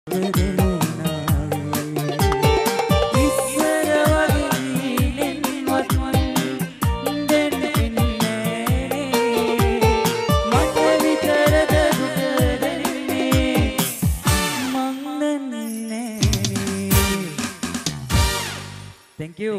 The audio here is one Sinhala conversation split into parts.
Thank you.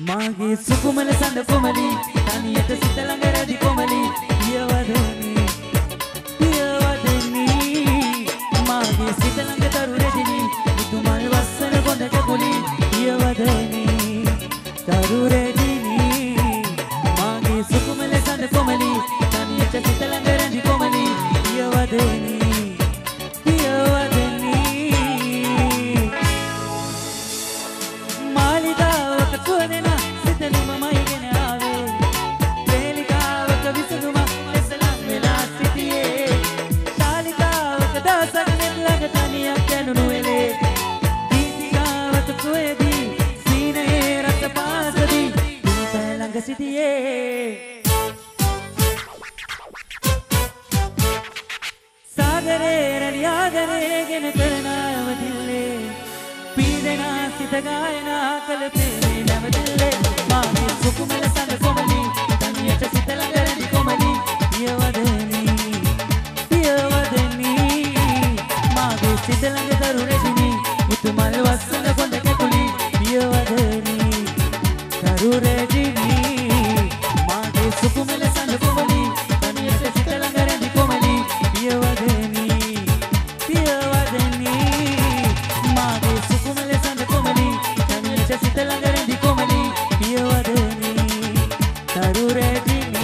මාගේ සුකුමල සඳ කොමලි තනියට සිත ළඟ රැදි කොමලි පියවදනි පියවදනි මාගේ සිත ළඟ තරු රැදිනි මුතුමල් වස්සන කොඳට කුලි පියවදනි තරු රැදිනි මාගේ සුකුමල සඳ කොමලි තනියට සිත ළඟ රැදි කොමලි පියවදනි පියවදනි මාලිගාවක සුවඳ सागरे रलियागरे ගෙන කරනවදිල්ලේ පීඩනා සිත ගායනා කළ ප්‍රේමේ නැවතිල්ලේ මාගේ සුකුමල සඳ කොමලි තනියට සිත ළඟ රැඳි කොමලි පියවදනි පියවදනි මාගේ සිත ළඟ දරු රැඳිනි මුතුමල් වස්සන කොඳ කැකුලි පියවදනි දරු රැඳිනි මාගේ සුකුමල සඳ කොමලි තනියට සිත ළඟ රැඳි කොමලි පියවදනි පියවදනි මාගේ සුකුමල සඳ කොමලි තනියට සිත ළඟ රැඳි කොමලි පියවදනි දරු රැඳිනි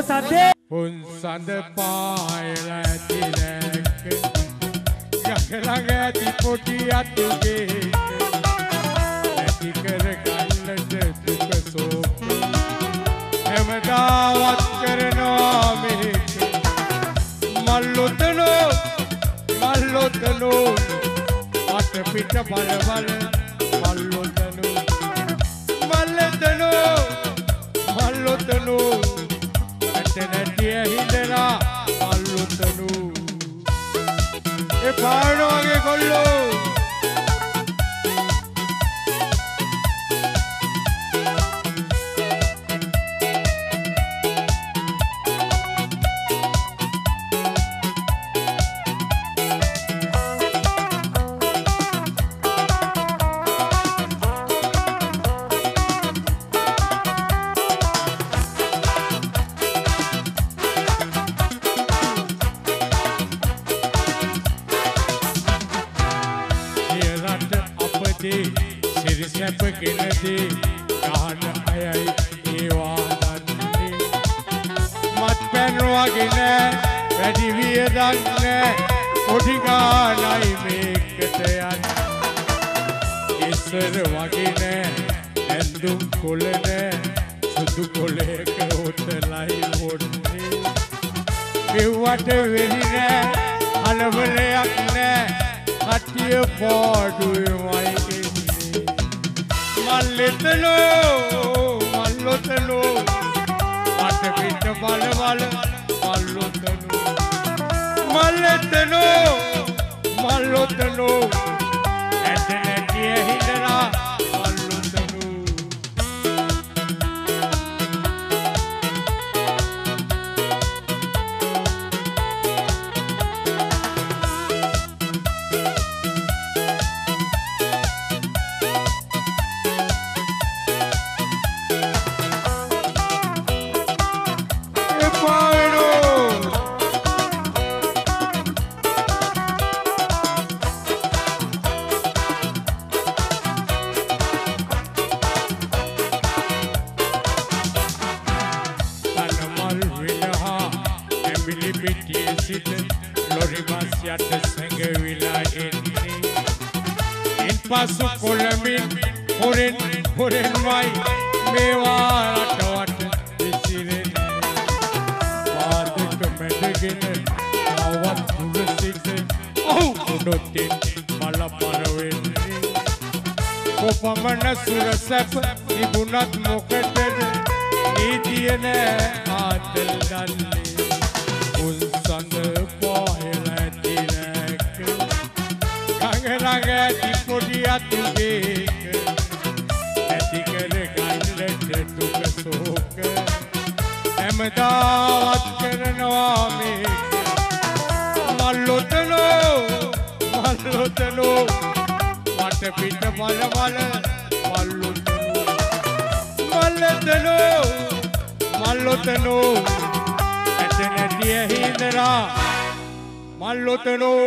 සද්දේ පුන්සඳ පායලා තිරක යකලඟ ඇති පොටි අතුගේ නැති කර ගන්නට දුක සෝක හැමදාවත් කරනවා මේක මල්ලොතනෝ අට පිට බල බල මල්ලොතනෝ ඇට නැටිය හිඳලා මල්ලොතනෝ ඒ පාරණ වගේ කොල්ලෝ සිරිසැපගෙනදී ගහන අයයි ඒවා දන්නේ මත්පැන් වගේ නෑ වැඩි වියදම් නෑ පොඩි ගානයි මේකට යන්නේ ඉස්සර වගේ නෑ ඇඳුම් කොළ නෑ සුදු කොළයක හොතලයි පොඩ්ඩේ මෙව්වට වෙලි නෑ අලවලයක් නෑ කට්ටිය පාඩුවමයි මල්ලොතනෝ අට පිට බල බල මල්ලොතනෝ ඇට නැටිය හිඳලා මල්ලොතනෝ පසු කොළඹින් හොරෙන් වයි මේවා රටවට විසිරෙන්නේ පාදක මැදගෙන ආවත් දුර සිට උඩොත්තෙන් බල පරවෙන්නේ කොපමණ සුරසැප තිබුණත් මොකටද නීතිය නෑ ආතල් දන්නේ උන්සඳ පායලා තිරක ගඟ ඇති පොඩි අතුගේක ඇති කර ගන්නට දුක සෝක හැමදාවත් කරනවා මේක මල්ලොතනෝ වට පිට බල බල මල්ලොතනෝ ඇට නැටිය හිඳලා මල්ලොතනෝ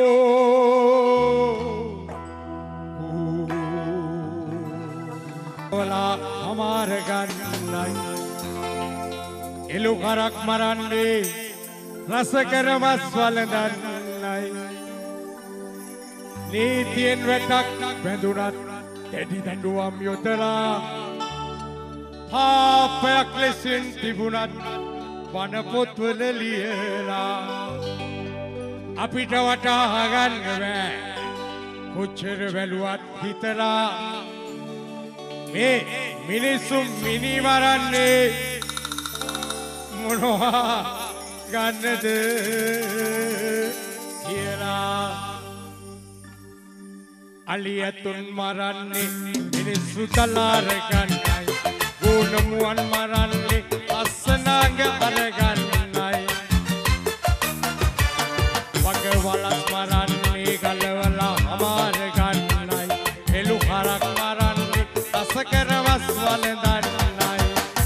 हमार गन्नाई एलु करक मरन्ने रस करमस वलदन्नाई नीतियन वेटक बेंदुनत तेडी दंडुवम යොදලා පාපයක් ලෙසින් තිබුණත් වන පොත්වල ලියලා අපිට වටහා ගන්න බෑ කොච්චර වැළුවත් හිතලා මේ මිනිසුන් මිනි මරන්නේ මොනවා ගන්නද කියලා අලියතුන් මරන්නේ මිනිස්සු තලාර ගන්නයි ගුණමුවන් මරන්නේ අස්සනාග අරගන්නයි වගවලස් මරන්නේ ගලවලා අමාර ගන්නයි එළු හරක් මරන්නේ අසකරවස් වලදන්නයි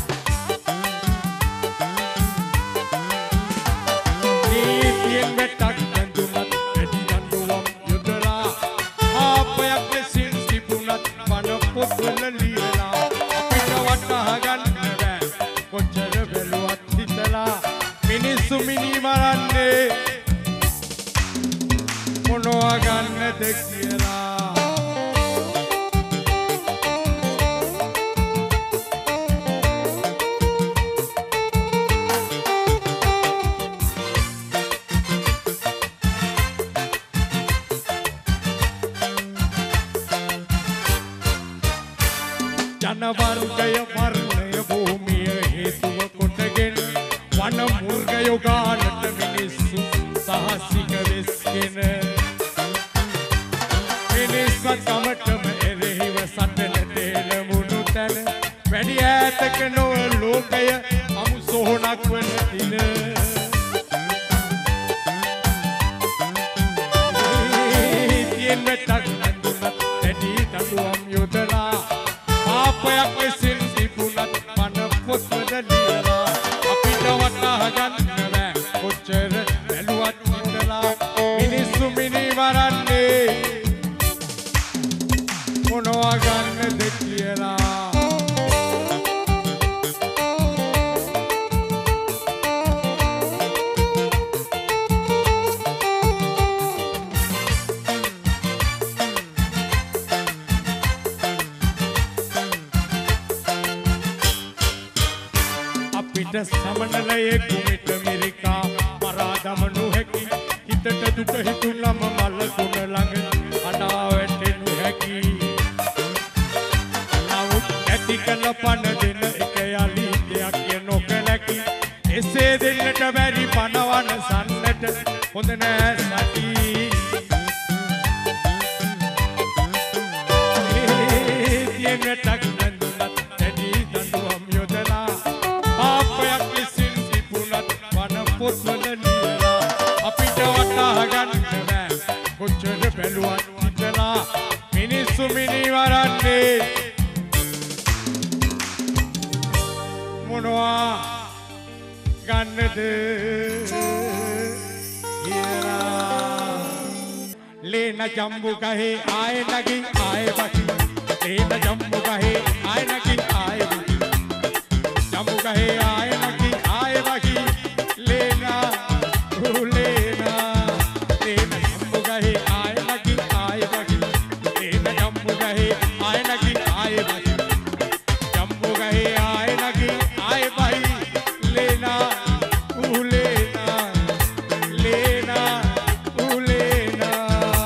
නීතියෙන් වෙටක් බැඳුනත් වැඩි දඬුවම් යොදලා පාපයක් ලෙසින් තිබුණත් වන පොත්වල ලියලා අපිට වටහා ගන්න බෑ කොච්චර බැලුවත් හිතලා කියලා ජනවර්ගය වර්ණය භූමිය හේතුව කොටගෙන වන මුර්ගයෝ ගානට මිනිස්සු සහසික වෙස්ගෙන මිනිස්සත් ගමටම එරෙහිව සටනට එළමුණු තැන වැඩි ඈතක නොව ලෝකය අමු සොහොනක් වන දින තියෙන වැටක් නඳුනත් දැඩි දඬුවම් යොදලා පාපයක් ලෙසින් තිබුණත් මන පොත්වල ලියලා අපිට වටහා ගන්න බෑ කොච්චර බැලුවත් ඉඳලා මිනිස්සු මිනිවරන්නේ මොනවා ගන්නද කියලා සමනලයේ කුමිට මිරිකා මරා දමනු හැකි හිතට දුක හිතුනම මල කුණ ළඟ අනා වැටෙනු හැකි නමුත් ඇති කළ පණ දෙන එක යලි දෙයක් නොකලකි එසේ දෙන්නට බැරි පනවන සන්නට හොඳ නෑ සටි තියෙනටක් නඳුනත් දැඩි දඬුවම් යොදලා පාපයක් ලෙසින් තිබුණත් වන පොත්වල ලියලා අපිට වටහා ගන්න බෑ කොච්චර බැලුවත් හිතලා මිනිස්සු මිනිවරන්නේ මොනවා ගන්නද කියලා ලේන ජම්බු ගහේ ආය නගින් ආය බකි ලේන ජම්බු ගහේ ආය නගින් ආය බකි ජම්බු ගහේ ආය නගි ආය බකි ලේනා ලේනා ලේන ජම්බු ගහේ ආය නගි ආය බකි ලේන ජම්බු ගහේ ආය නගි ආය බකි ජම්බු ගහේ ආය නගි ආය බයි ලේනා ලේනා ලේනා ලේනා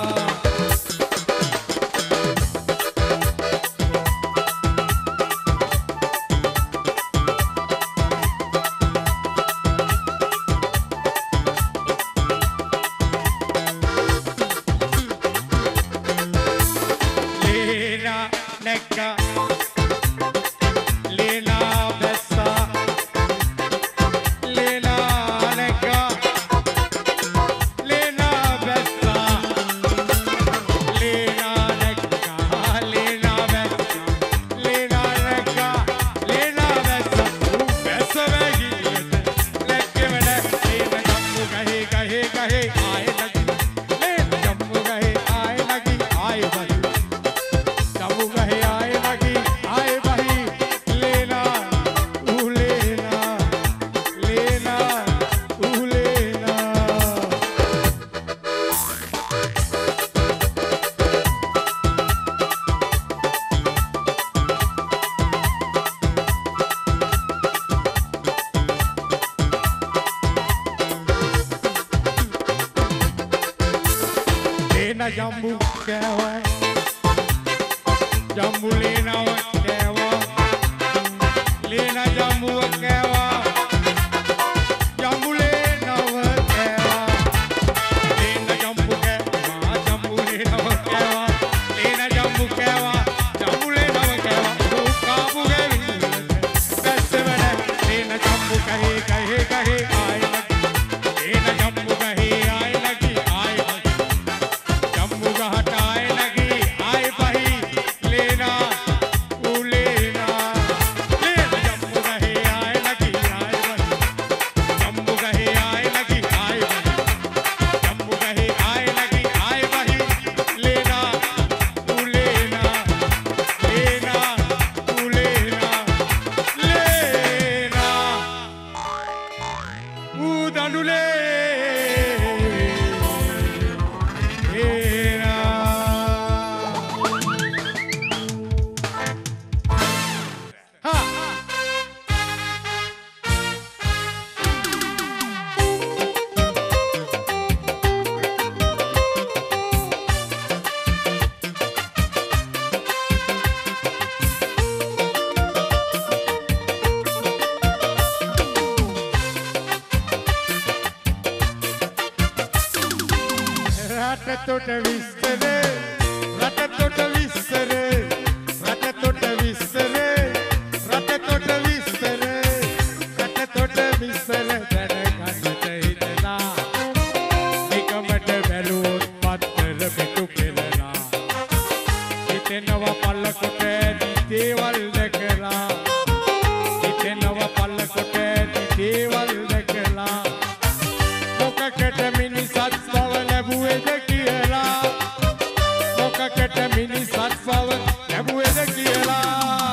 jambu kewa jambu lena kewa lena jambu kewa jambu lena kewa lena jambu kewa jambu lena kewa lena jambu kewa jambu lena kewa kabu geli besvene lena jambu kahe kahe kahe ay lena jambu kahe ay lagi ay jambu gahata ay lagi ay bahi lena මොකකට මිනිසත් බව ලැබුවේද කියලා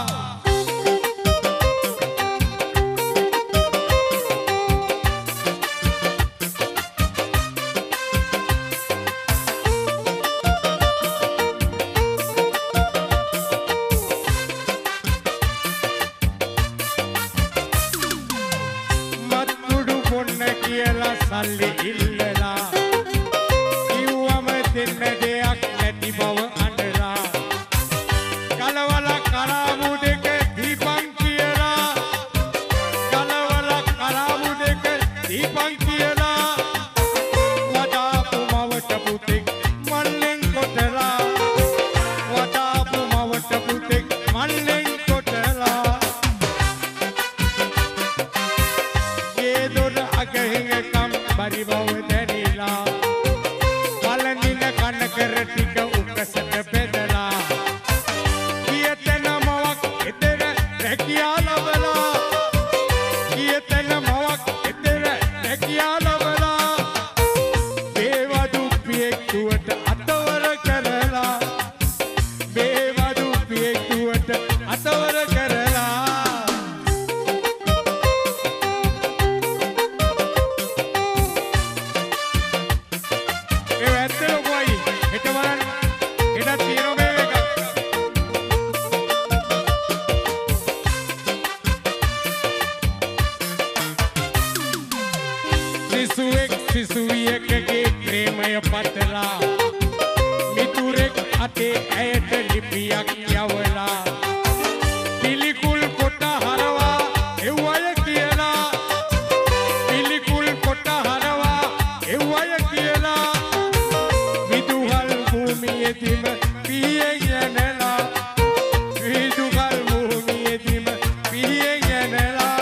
සල්ලි ඉල්ලලා කිව්වම දෙන්න දෙයක් නැති බව අඬලා කලවල කරාමු දෙක දීපන් කියලා කලවල කරාමු දෙක දීපන් කියලා වදාපු මවට පුතෙක් මල්ලෙන් කොටලා වදාපු මවට පුතෙක් මල්ලෙන් කොටලා ඒ දොර අගහිඟකම් පරිභව දැරිලා පළඳින කනකර ටික උකසට බෙදලා කියතන මවක් එතර රැකියා ලබලා කියතන මවක් එතර රැකියා ලබලා බේවදු පියෙක් දුවට අතවර කරලා බේවදු පියෙක් දුවට අතවර කරලා සිසුවියකගේ ප්‍රේමය පතලා මිතුරෙක් අතේ ඇයට ලිපියක් යවලා පිළිකුල් කොට හරවා එව්වය කියලා පිළිකුල් කොට හරවා එව්වය කියලා විදුහල් භූමියේදීම පිහියෙන් යනලා විදුහල් භූමියේදීම පිහියෙන් යනලා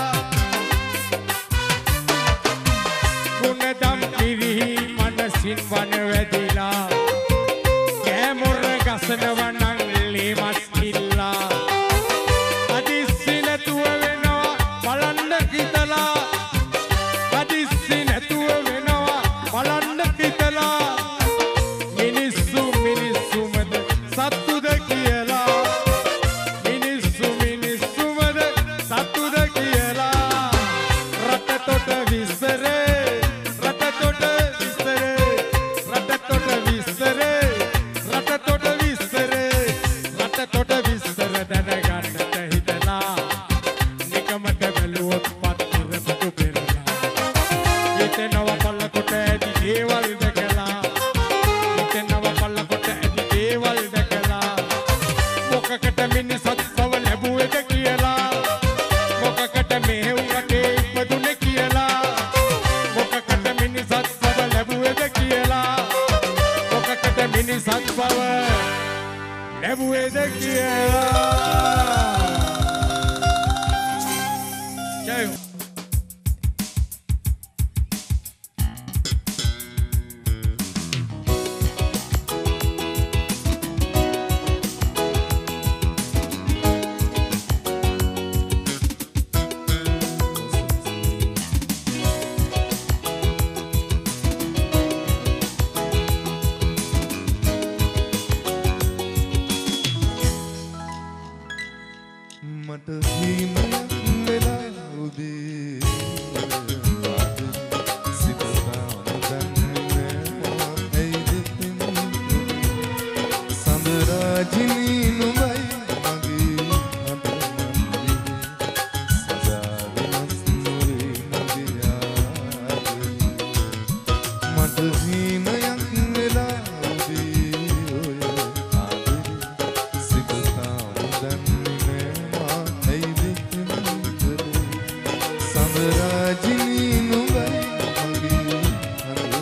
මනසින් වන වැදිලා කෑමොර ගසනවා නම් ලේමස් ඉල්ලා හදිස්සි නැතුව වෙනවා බලන්න කිතලා හදිස්සි නැතුව වෙනවා බලන්න කිතලා මිනිස්සු මිනිස්සුමද සත්තුද කියලා මිනිස්සු මිනිස්සුමද සත්තුද කියලා රටතොට විසරේ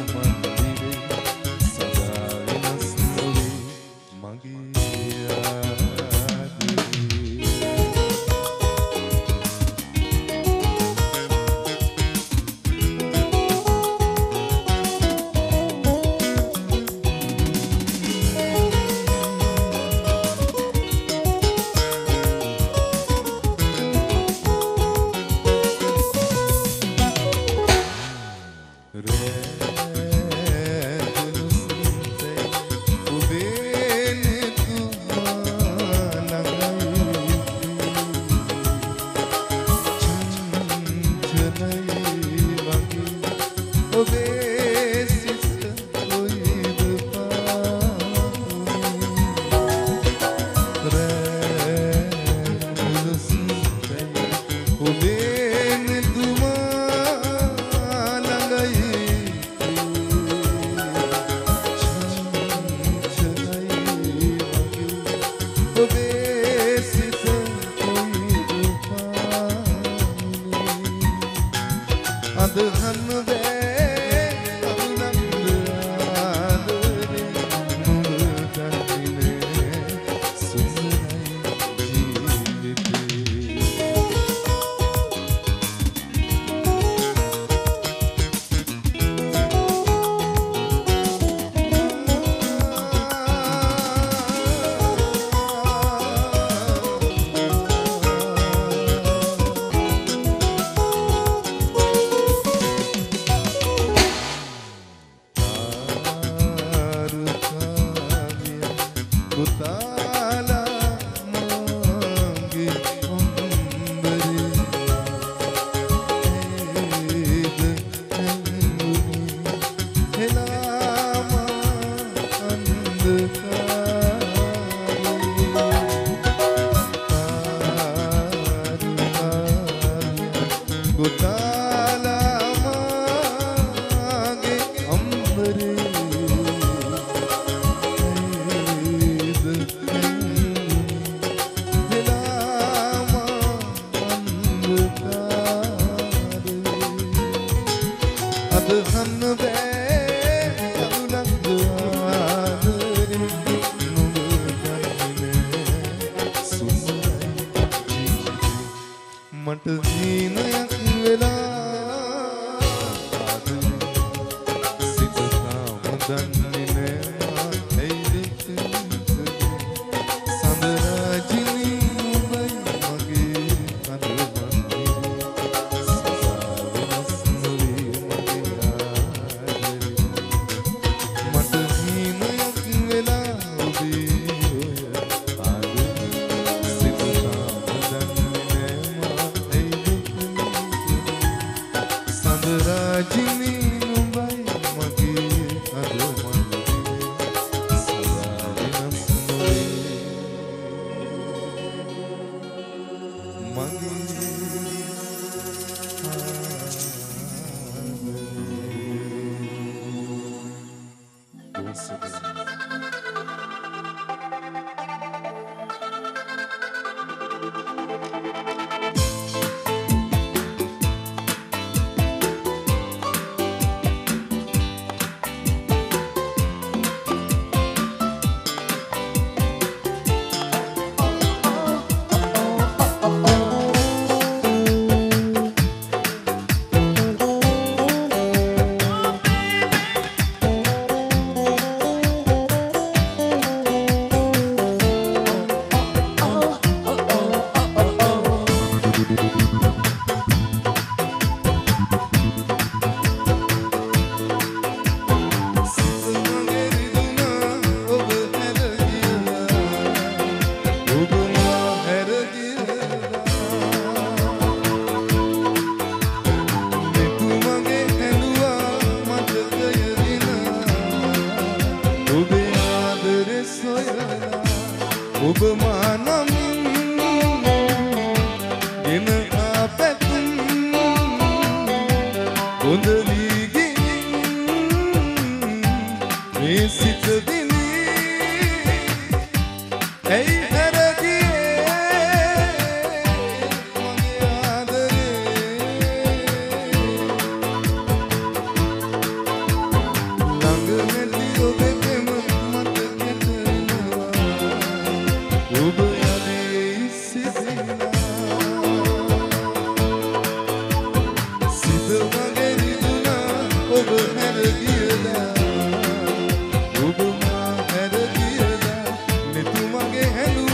Yeah. Hello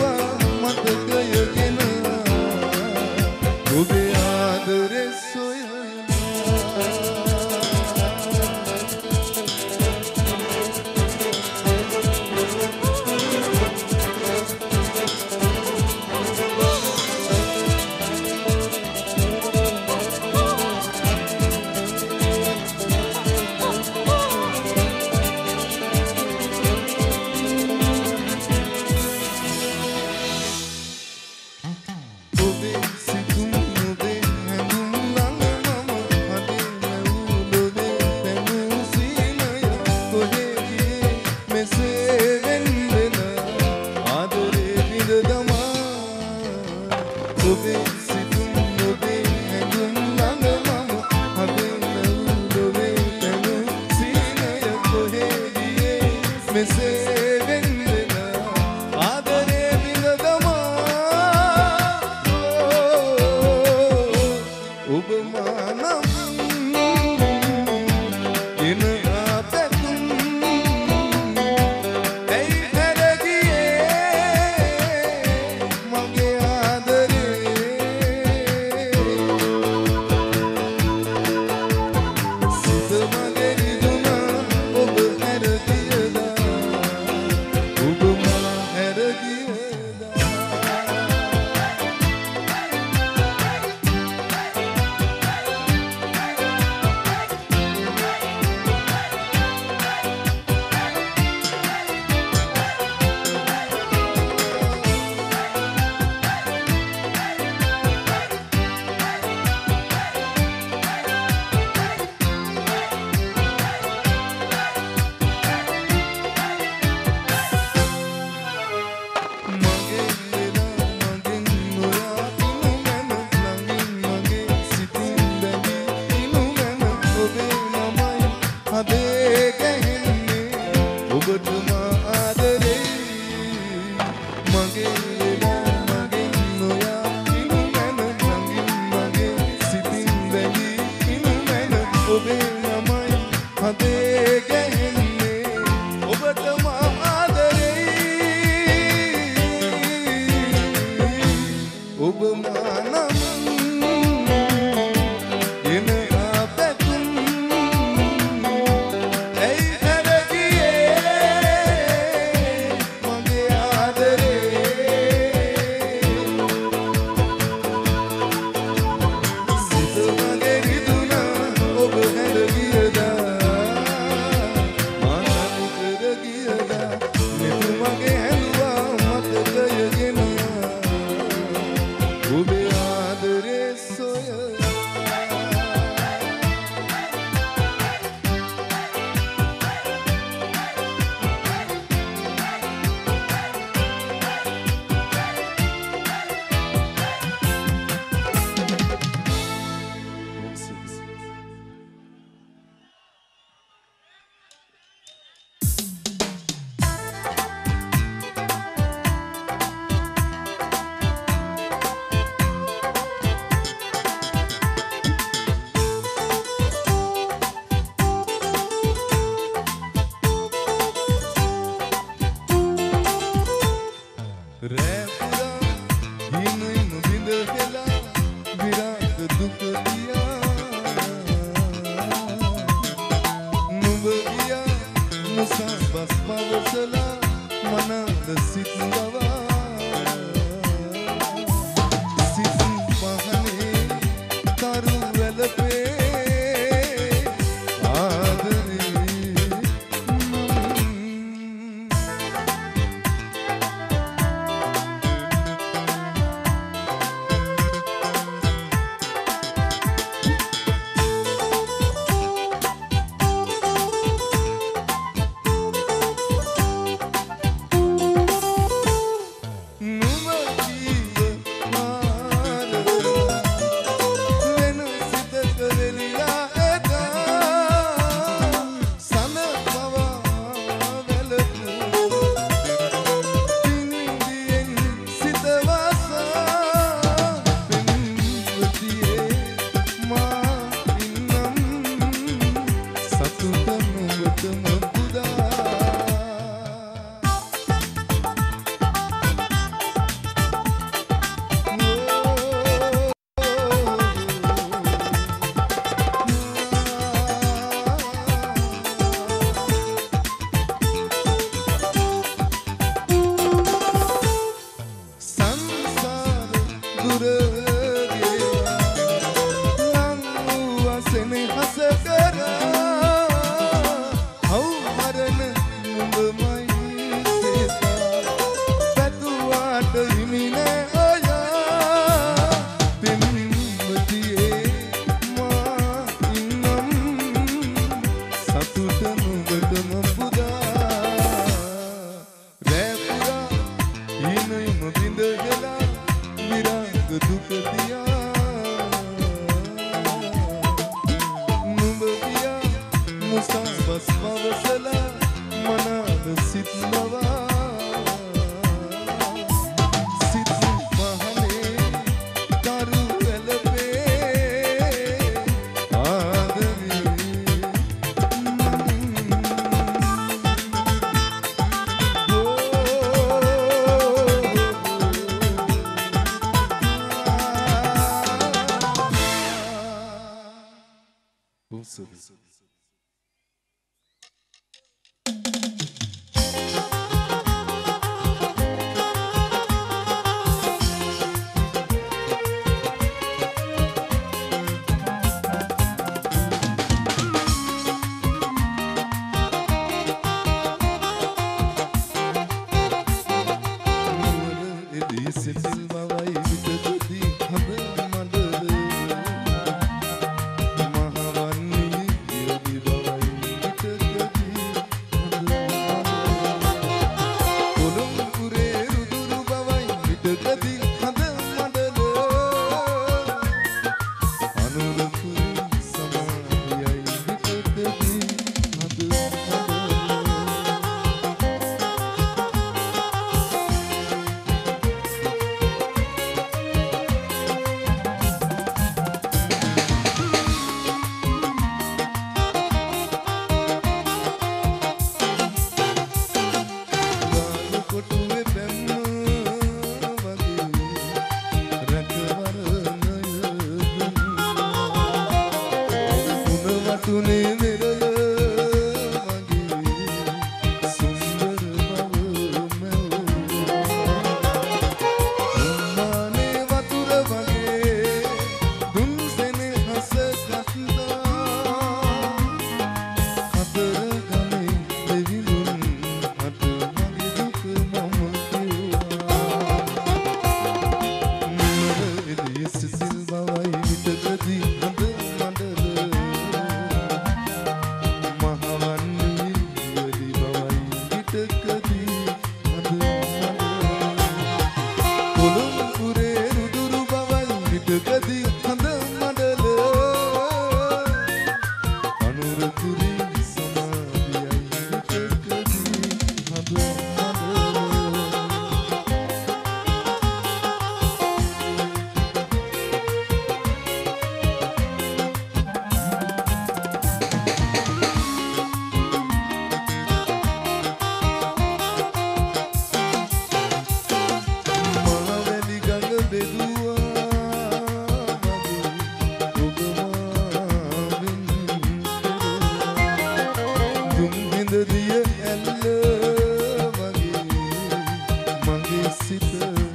මගේ සිත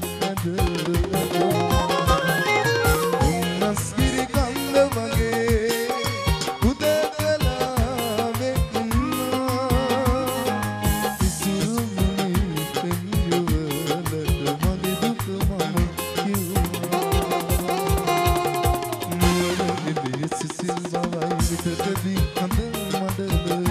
උන්නස්ගිරි කන්ද වගේ උදකලාවේ ඉන්නා ඉසුරුමුණි පෙන්යුවලට මගේ දුක මම කිව්වා නුවරගේ සිසිල් බවයි විතකදී හඳ මඩල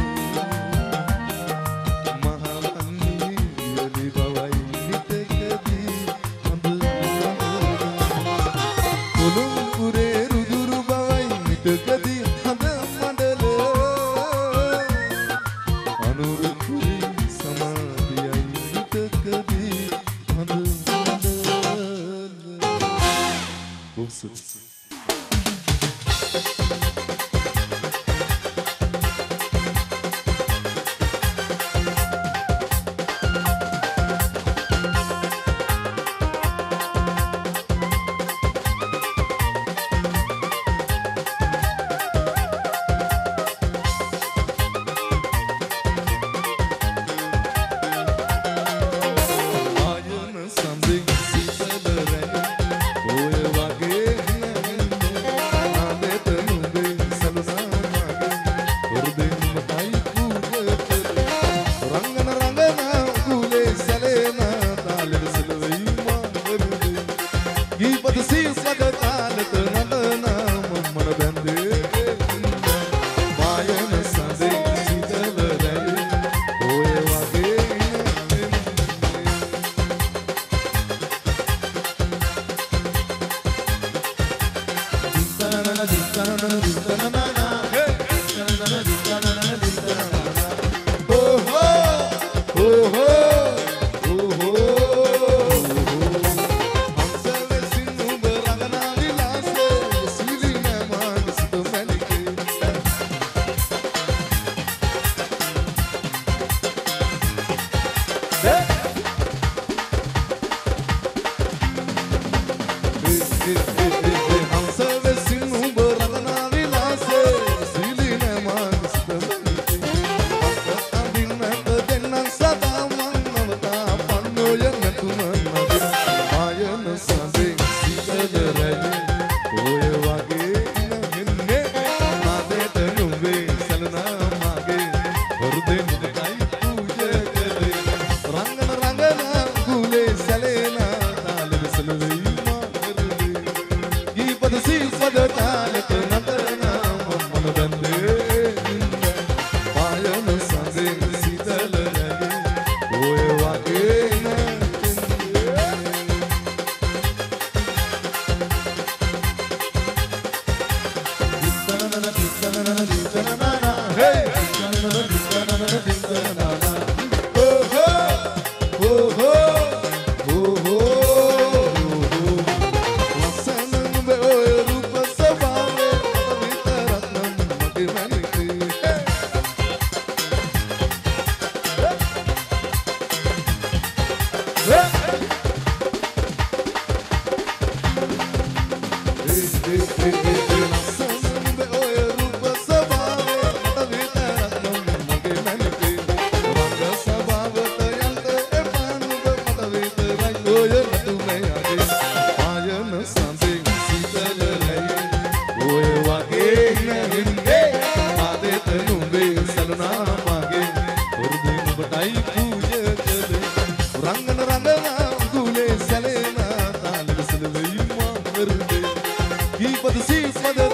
Keep the seas for the